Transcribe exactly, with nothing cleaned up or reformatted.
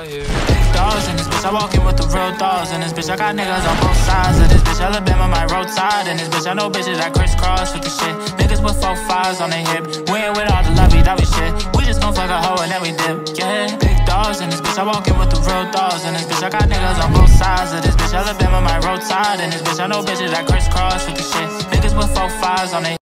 out here. Big dogs in this bitch, I walk in with the real dogs. In this bitch, I got niggas on both sides of this bitch. Alabama, my roadside. In this bitch, I know bitches that crisscross with the shit. Niggas with four fives on their hip. We ain't with all the lovey-dovey shit. We just gon' fuck a hoe and then we dip. Yeah, big dogs in this bitch, I walk in with the real dogs. In this bitch, I got niggas on both sides of this bitch. Alabama, my roadside. In this bitch, I know bitches that crisscross with the shit. Niggas with four fives on their